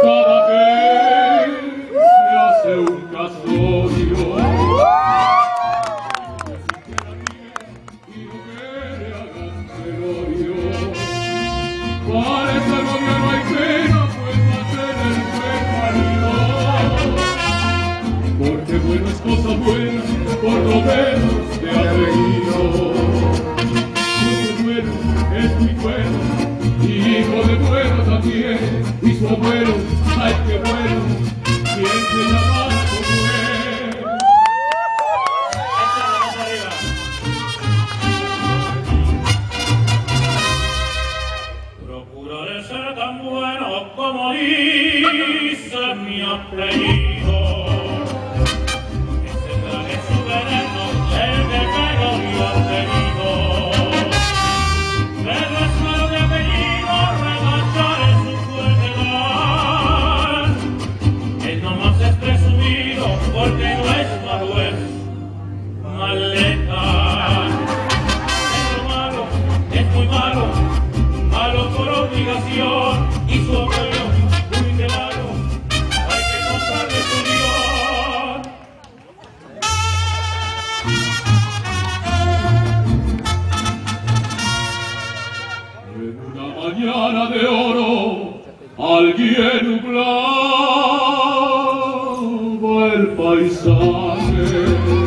cada que se hace un casorio. Y no quiere hagan velorio. Para esa novia no hay pena, pues va a tener buen marido. Porque bueno es cosa buena, por lo menos de apellido. Muy bueno, es muy bueno, y hijo de bueno también. Y su abuelo, ay qué bueno, quien se llamaba como él. Échale, más arriba. Procuraré ser tan bueno como dice mi apellido. Que se trague su veneno el guerrero y apellido. De nuestro de apellido rebacharé su fuerte edad. Él no más es presumido porque no es malo, es maleta. Es lo malo, es muy malo, malo por obligación. Y su abuelo, uy qué malo, hay que contarle su guión. En una mañana de oro, alguien nublaba el paisaje.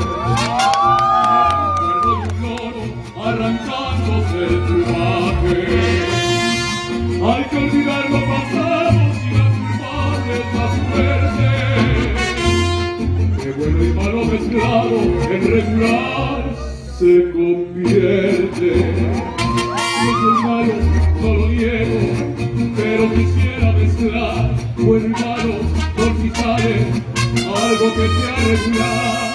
Recuerdo de un loro arrancándose el plumaje. Hay que olvidar lo pasado sin afirmarle la suerte. Que bueno y malo mezclado en regular se convierte. No soy malo, no lo niego, pero quisiera mezclar bueno y malo por si sale algo que sea regular.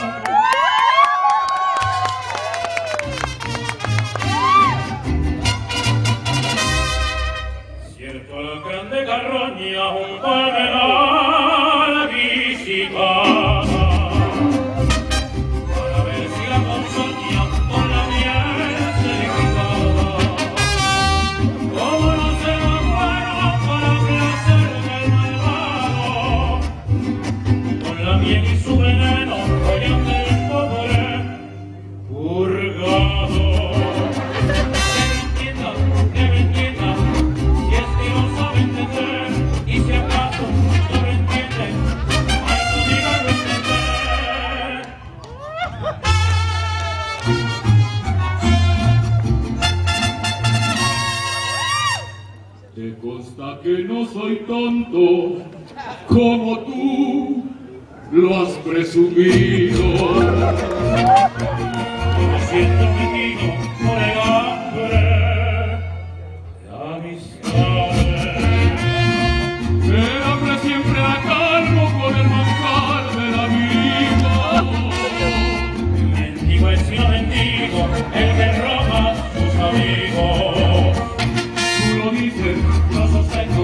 Cierto alacrán de carroña, un palmeral visitaba, para ver si la ponzoña con la miel se irritaba. Como no se da bueno para placer del malvado, con la miel y su veneno voy a hacer el pobre purgado. Que me entienda, si es que no sabe entender, y si acaso no lo entiende, hay que obligarlo a entender. Te consta que no soy tonto como tú lo has presumido. Y me siento metido por el hambre de amistades. El hambre siempre la calmo con el manjar de la vida. El mendigo es sino mendigo, el que roba sus amigos. Tú lo dices, No sospecho